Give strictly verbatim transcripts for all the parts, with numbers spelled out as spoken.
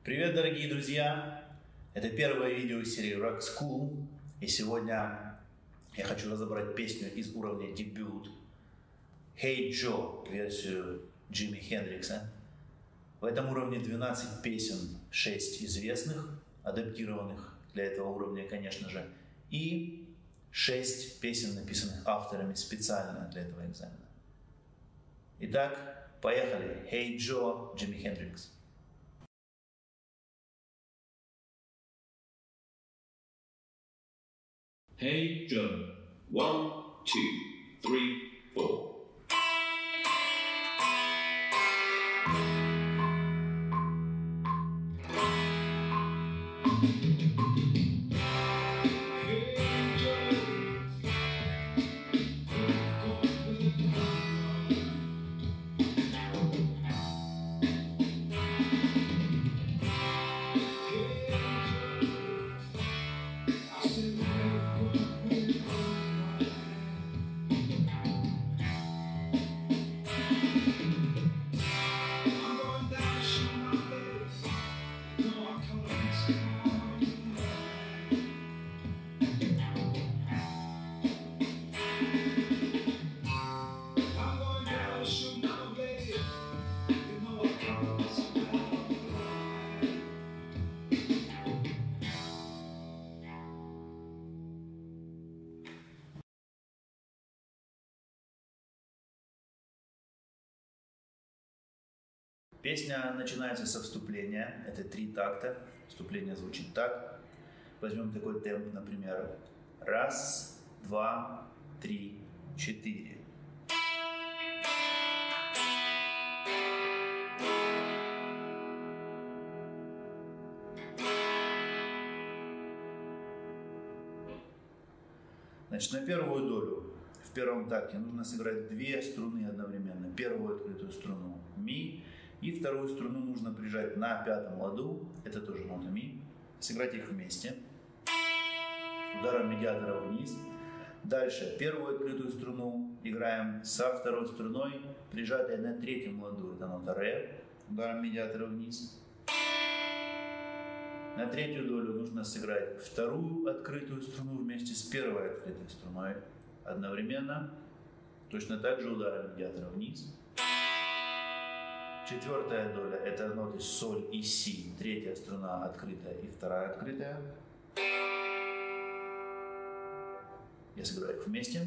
Привет, дорогие друзья! Это первое видео из серии Rock School, и сегодня я хочу разобрать песню из уровня дебют Hey Joe, версию Джимми Хендрикса. В этом уровне двенадцать песен, шесть известных, адаптированных для этого уровня, конечно же, и шесть песен, написанных авторами специально для этого экзамена. Итак, поехали! Hey Joe, Джимми Хендрикс. Hey Joe, one, two, three, four. Песня начинается со вступления, это три такта, вступление звучит так. Возьмем такой темп, например, раз, два, три, четыре. Значит, на первую долю в первом такте нужно сыграть две струны одновременно. Первую открытую струну ми, и вторую струну нужно прижать на пятом ладу, это тоже нота ми, сыграть их вместе, ударом медиатора вниз. Дальше первую открытую струну играем со второй струной, прижатой на третьем ладу, это нота ре, ударом медиатора вниз. На третью долю нужно сыграть вторую открытую струну вместе с первой открытой струной одновременно, точно так же ударом медиатора вниз. Четвертая доля – это ноты соль и си, третья струна открытая и вторая открытая. Я сыграю их вместе.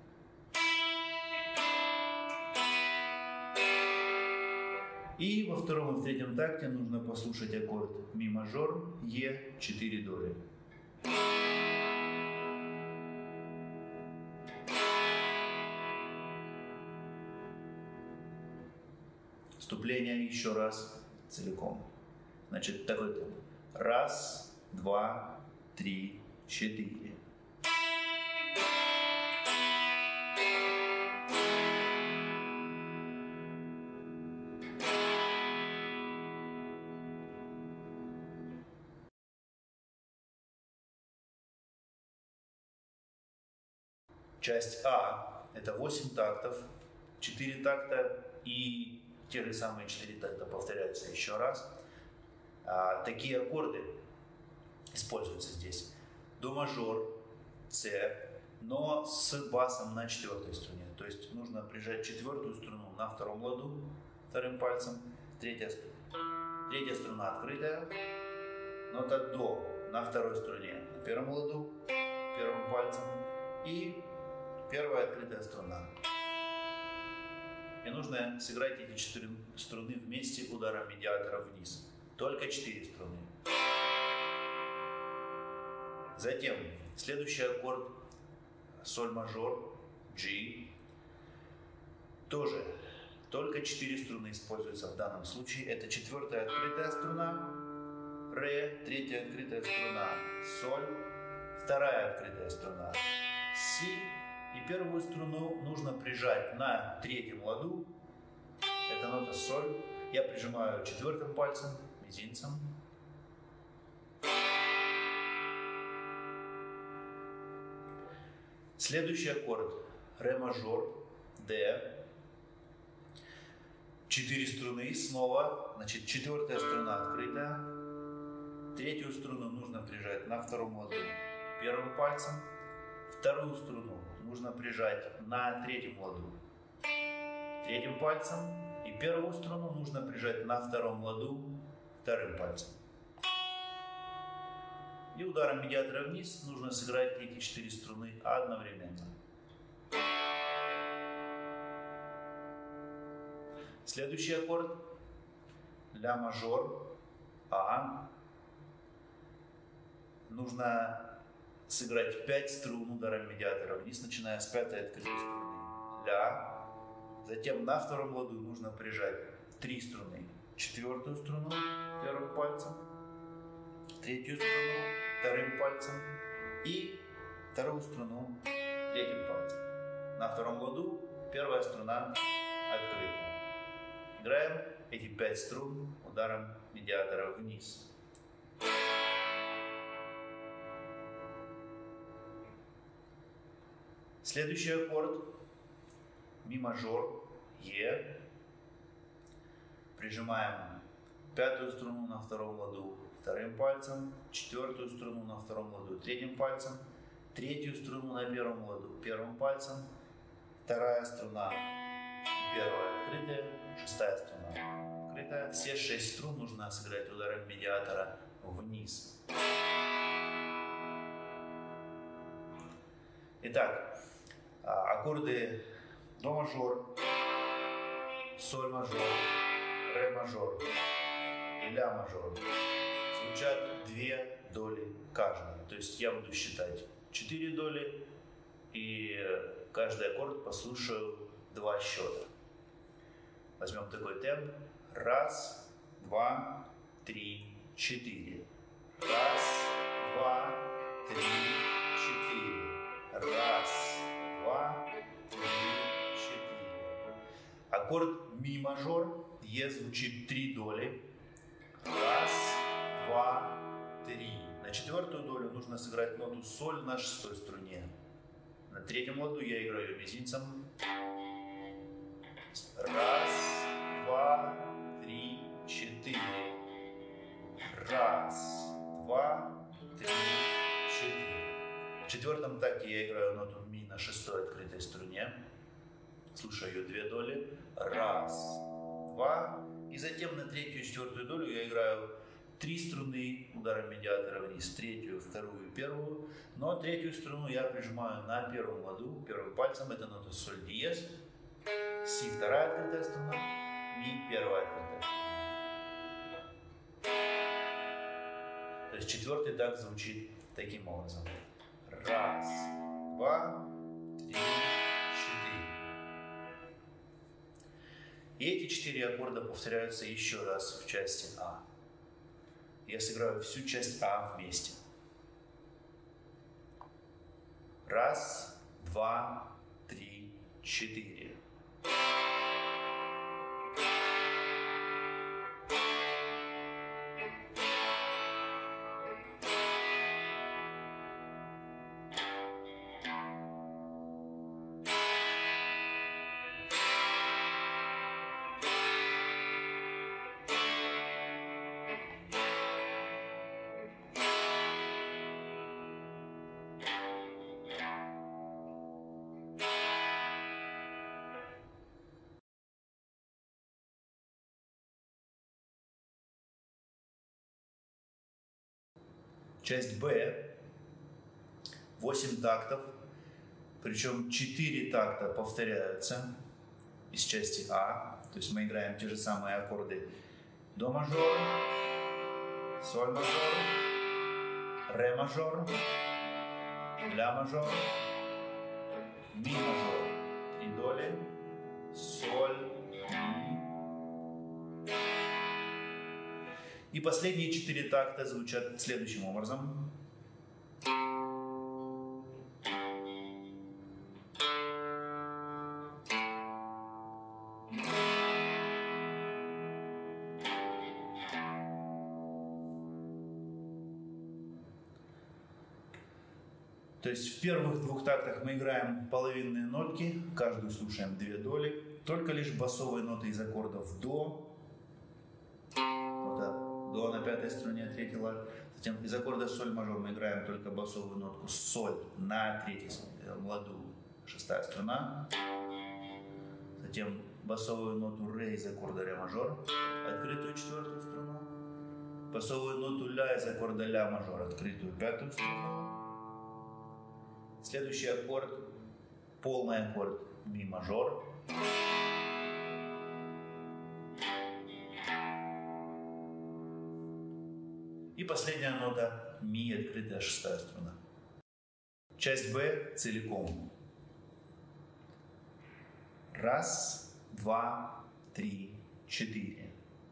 И во втором и в третьем такте нужно послушать аккорд ми мажор, е, четыре доли. Вступление еще раз целиком. Значит, такой темп. Раз, два, три, четыре. Часть А – это восемь тактов, четыре такта и те же самые четыре такта повторяются еще раз. А, такие аккорды используются здесь. До мажор, С, но с басом на четвертой струне. То есть нужно прижать четвертую струну на втором ладу вторым пальцем. Третья, третья струна открытая. Нота до на второй струне на первом ладу первым пальцем. И первая открытая струна. И нужно сыграть эти четыре струны вместе ударом медиатора вниз. Только четыре струны. Затем следующий аккорд соль мажор, G. Тоже только четыре струны используются в данном случае. Это четвертая открытая струна, ре, третья открытая струна, соль, вторая открытая струна, си. И первую струну нужно прижать на третьем ладу, это нота соль. Я прижимаю четвертым пальцем, мизинцем. Следующий аккорд ре мажор, Д. Четыре струны снова, значит четвертая струна открытая, Третью струну нужно прижать на втором ладу первым пальцем. Вторую струну нужно прижать на третьем ладу третьим пальцем. И первую струну нужно прижать на втором ладу вторым пальцем. И ударом медиатора вниз нужно сыграть эти четыре струны одновременно. Следующий аккорд ля мажор А. Нужно сыграть пять струн ударом медиатора вниз, начиная с пятой открытой струны ля. Затем на втором ладу нужно прижать три струны. Четвертую струну первым пальцем, третью струну вторым пальцем и вторую струну третьим пальцем. На втором ладу первая струна открыта. Играем эти пять струн ударом медиатора вниз. Следующий аккорд ми мажор Е. Прижимаем пятую струну на втором ладу вторым пальцем, четвертую струну на втором ладу третьим пальцем, третью струну на первом ладу первым пальцем, вторая струна первая открытая, шестая струна открытая. Все шесть струн нужно сыграть ударом медиатора вниз. Итак, аккорды до мажор, соль мажор, ре мажор и ля мажор звучат две доли каждый. То есть я буду считать четыре доли, и каждый аккорд послушаю два счета. Возьмем такой темп. Раз, два, три, четыре. Раз, два, три, четыре. Раз, два, три, четыре. Аккорд ми мажор Е звучит три доли. Раз, два, три. На четвертую долю нужно сыграть ноту соль на шестой струне. На третьем ладу я играю мизинцем. Раз, два, три, четыре. Раз, два, три, четыре. В четвертом такте я играю ноту ми на шестой открытой струне. Слушаю ее две доли. Раз, два. И затем на третью и четвертую долю я играю три струны ударом медиатора вниз. Третью, вторую, первую. Но третью струну я прижимаю на первом ладу, первым пальцем. Это нота соль диез. Си вторая открытая струна. Ми первая открытая струна. То есть четвертый такт звучит таким образом. Раз, два, три, четыре. И эти четыре аккорда повторяются еще раз в части А. Я сыграю всю часть А вместе. Раз, два, три, четыре. Часть Б, восемь тактов, причем четыре такта повторяются из части А, то есть мы играем те же самые аккорды до мажор, соль мажор, ре мажор, ля мажор, ми мажор, три доли, соль, ми. И последние четыре такта звучат следующим образом. То есть в первых двух тактах мы играем половинные нотки, каждую слушаем две доли, только лишь басовые ноты из аккордов до, нота до до на пятой струне, третий лад. Затем из аккорда соль мажор мы играем только басовую нотку соль на третьей ладу, шестая струна. Затем басовую ноту ре из аккорда ре мажор, открытую четвертую струну. Басовую ноту ля из аккорда ля мажор, открытую пятую струну. Следующий аккорд, полный аккорд ми мажор. И последняя нота ми, открытая шестая струна. Часть Б целиком. Раз, два, три, четыре.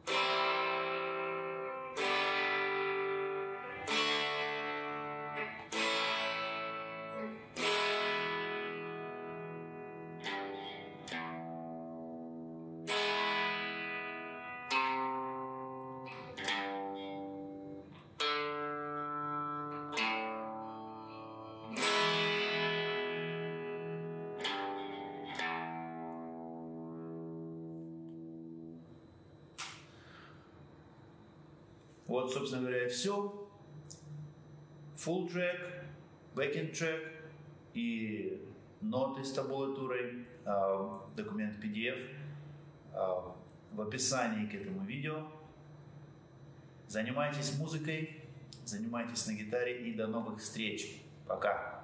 Вот, собственно говоря, и все. Full track, backing track и ноты с табулатурой, документ пи ди эф в описании к этому видео. Занимайтесь музыкой, занимайтесь на гитаре и до новых встреч. Пока!